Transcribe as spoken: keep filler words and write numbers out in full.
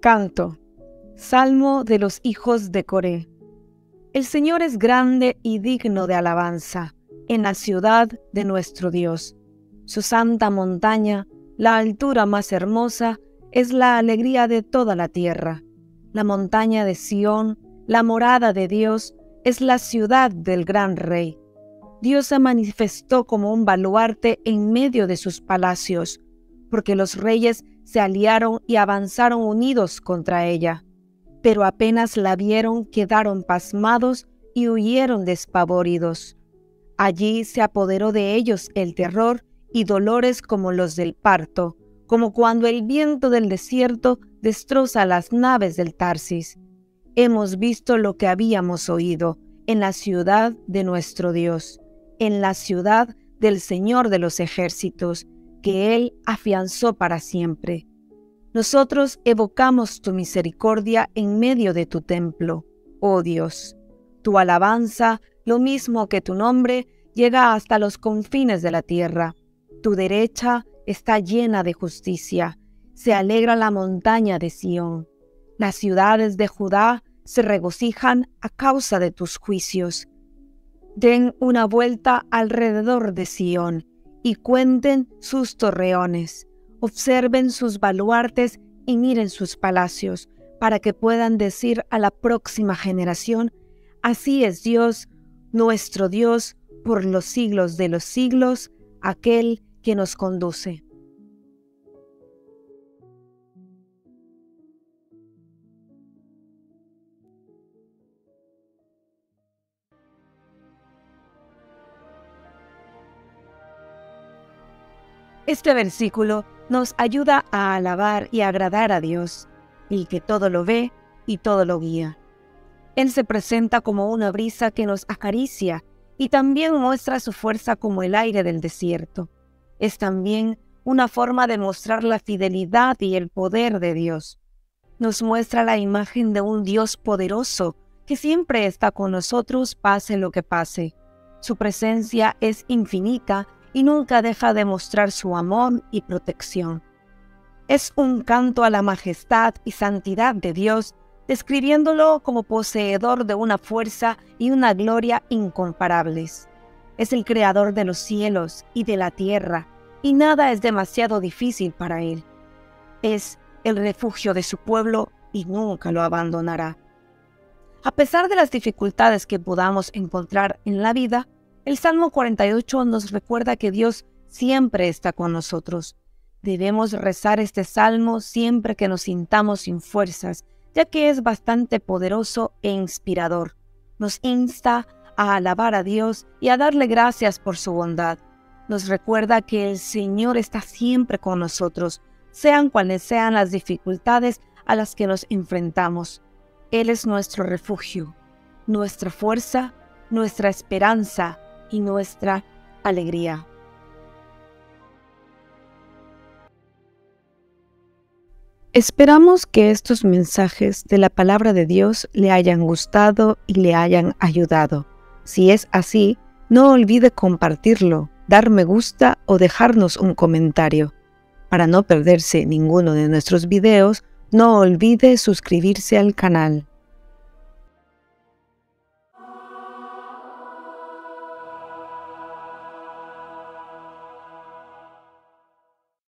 Canto. Salmo de los hijos de Coré. El Señor es grande y digno de alabanza en la ciudad de nuestro Dios. Su santa montaña, la altura más hermosa, es la alegría de toda la tierra. La montaña de Sión, la morada de Dios, es la ciudad del gran rey. Dios se manifestó como un baluarte en medio de sus palacios, porque los reyes se aliaron y avanzaron unidos contra ella. Pero apenas la vieron, quedaron pasmados y huyeron despavoridos. Allí se apoderó de ellos el terror y dolores como los del parto, como cuando el viento del desierto destroza las naves del Tarsis. Hemos visto lo que habíamos oído en la ciudad de nuestro Dios, en la ciudad del Señor de los ejércitos, que Él afianzó para siempre. Nosotros evocamos tu misericordia en medio de tu templo, oh Dios. Tu alabanza, lo mismo que tu nombre, llega hasta los confines de la tierra. Tu derecha está llena de justicia. Se alegra la montaña de Sión. Las ciudades de Judá se regocijan a causa de tus juicios. Den una vuelta alrededor de Sión y cuenten sus torreones. Observen sus baluartes y miren sus palacios, para que puedan decir a la próxima generación: así es Dios, nuestro Dios, por los siglos de los siglos, aquel que nos conduce. Este versículo nos ayuda a alabar y agradar a Dios, el que todo lo ve y todo lo guía. Él se presenta como una brisa que nos acaricia y también muestra su fuerza como el aire del desierto. Es también una forma de mostrar la fidelidad y el poder de Dios. Nos muestra la imagen de un Dios poderoso que siempre está con nosotros pase lo que pase. Su presencia es infinita y nunca deja de mostrar su amor y protección. Es un canto a la majestad y santidad de Dios, describiéndolo como poseedor de una fuerza y una gloria incomparables. Es el creador de los cielos y de la tierra, y nada es demasiado difícil para él. Es el refugio de su pueblo y nunca lo abandonará. A pesar de las dificultades que podamos encontrar en la vida, el Salmo cuarenta y ocho nos recuerda que Dios siempre está con nosotros. Debemos rezar este salmo siempre que nos sintamos sin fuerzas, ya que es bastante poderoso e inspirador. Nos insta a alabar a Dios y a darle gracias por su bondad. Nos recuerda que el Señor está siempre con nosotros, sean cuales sean las dificultades a las que nos enfrentamos. Él es nuestro refugio, nuestra fuerza, nuestra esperanza y nuestra alegría. Esperamos que estos mensajes de la palabra de Dios le hayan gustado y le hayan ayudado. Si es así, no olvide compartirlo, dar me gusta o dejarnos un comentario. Para no perderse ninguno de nuestros videos, no olvide suscribirse al canal.